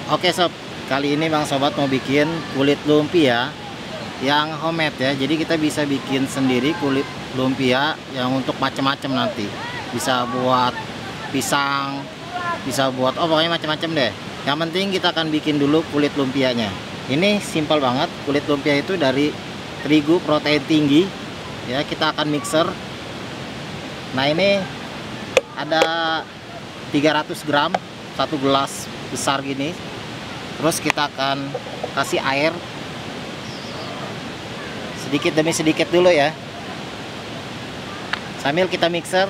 Oke sob, kali ini Bang Sobat mau bikin kulit lumpia yang homemade ya. Jadi kita bisa bikin sendiri kulit lumpia yang untuk macam-macam nanti. Bisa buat pisang, bisa buat pokoknya macam-macam deh. Yang penting kita akan bikin dulu kulit lumpianya. Ini simpel banget. Kulit lumpia itu dari terigu protein tinggi ya. Kita akan mixer. Nah ini ada 300 gram, satu gelas besar gini. Terus kita akan kasih air sedikit demi sedikit dulu ya, sambil kita mixer.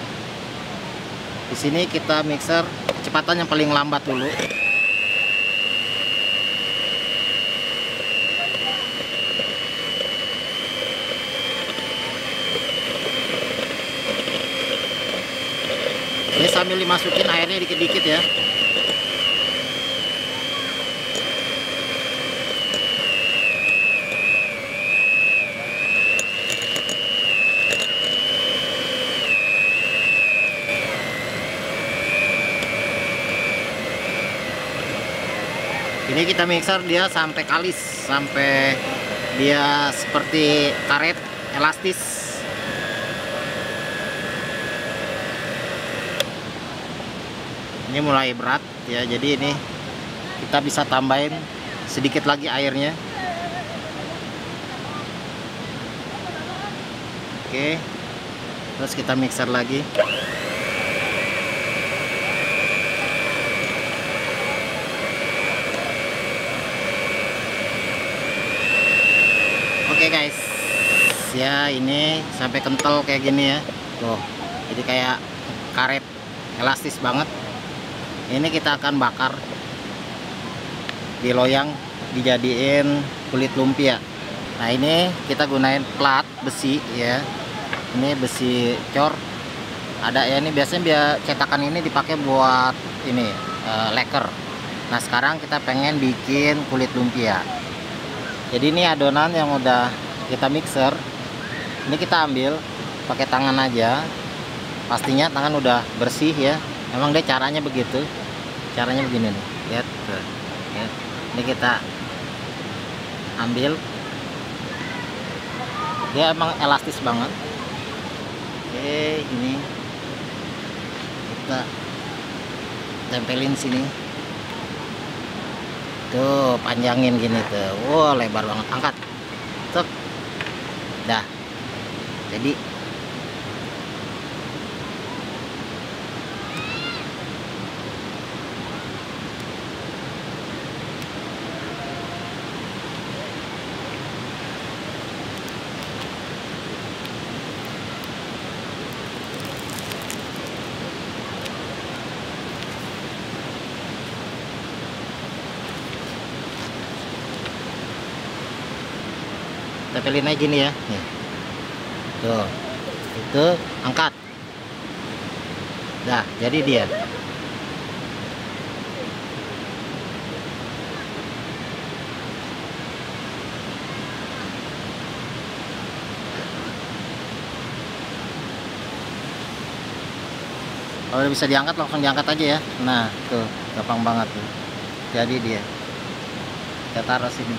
Di sini kita mixer kecepatan yang paling lambat dulu. Ini sambil dimasukin airnya dikit-dikit ya. Ini kita mixer dia sampai kalis, sampai dia seperti karet elastis. Ini mulai berat ya, jadi ini kita bisa tambahin sedikit lagi airnya. Oke, terus kita mixer lagi. Oke guys, ya ini sampai kental kayak gini ya. Tuh, jadi kayak karet elastis banget. Ini kita akan bakar di loyang, dijadiin kulit lumpia. Nah ini kita gunain plat besi ya. Ini besi cor. Ada ya, ini biasanya cetakan ini dipakai buat ini leker. Nah sekarang kita pengen bikin kulit lumpia. Jadi ini adonan yang udah kita mixer. Ini kita ambil pakai tangan aja. Pastinya tangan udah bersih ya. Emang deh caranya begitu. Caranya begini nih. Lihat tuh. Ya. Ini kita ambil. Dia emang elastis banget. Oke, ini kita tempelin sini. Tuh panjangin gini tuh. Wow lebar banget. Angkat. Tuh. Dah. Jadi tempelin aja gini ya. Nih. Tuh. Itu angkat. Dah, jadi dia. Kalau bisa diangkat langsung diangkat aja ya. Nah, tuh, gampang banget tuh. Jadi dia. Kita taruh sini.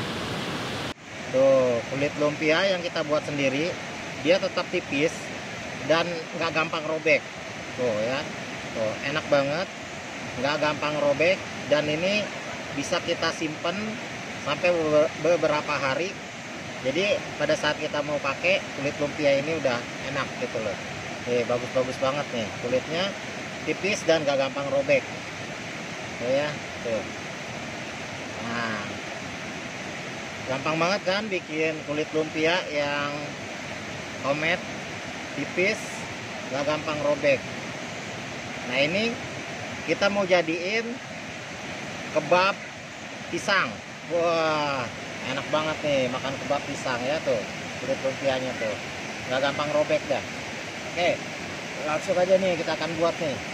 Tuh, kulit lumpia yang kita buat sendiri, dia tetap tipis dan nggak gampang robek. Tuh ya, tuh enak banget, nggak gampang robek, dan ini bisa kita simpen sampai beberapa hari. Jadi pada saat kita mau pakai, kulit lumpia ini udah enak gitu loh. Bagus-bagus banget nih, kulitnya tipis dan nggak gampang robek. Tuh ya, tuh. Nah. Gampang banget kan bikin kulit lumpia yang homemade, tipis, gak gampang robek. Nah ini kita mau jadiin kebab pisang. Wah enak banget nih makan kebab pisang ya tuh. Kulit lumpianya tuh gak gampang robek dah. Oke, langsung aja nih kita akan buat nih.